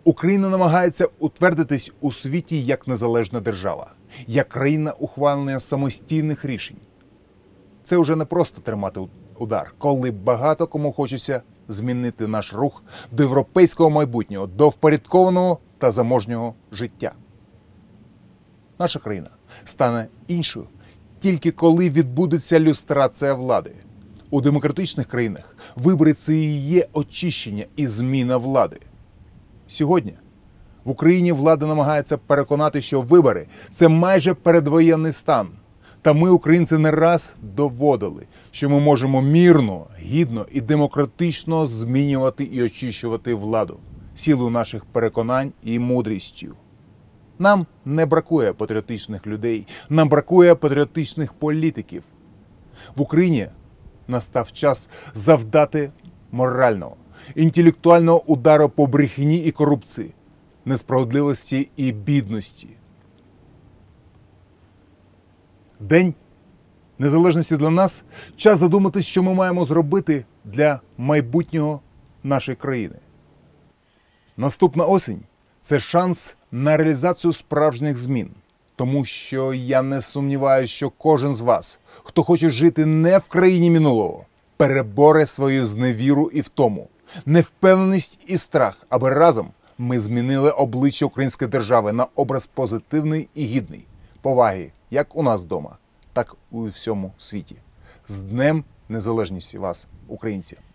Україна намагається утвердитись у світі як незалежна держава, як країна ухвалення самостійних рішень. Це вже не просто тримати удар, коли багато кому хочеться змінити наш рух до європейського майбутнього, до впорядкованого та заможнього життя. Наша країна стане іншою тільки коли відбудеться люстрація влади. У демократичних країнах вибори – це і є очищення і зміна влади. Сьогодні в Україні влада намагається переконати, що вибори – це майже передвоєнний стан. Та ми, українці, не раз доводили, що ми можемо мирно, гідно і демократично змінювати і очищувати владу силою наших переконань і мудрістю. Нам не бракує патріотичних людей, нам бракує патріотичних політиків. В Україні настав час завдати морального, інтелектуального удару по брехні і корупції, несправедливості і бідності. День незалежності для нас – час задуматись, що ми маємо зробити для майбутнього нашої країни. Наступна осінь – це шанс на реалізацію справжніх змін. Тому що я не сумніваюся, що кожен з вас, хто хоче жити не в країні минулого, переборе свою зневіру і втому, невпевненість і страх, аби разом ми змінили обличчя української держави на образ позитивний і гідний поваги як у нас вдома, так і у всьому світі. З Днем Незалежності вас, українці!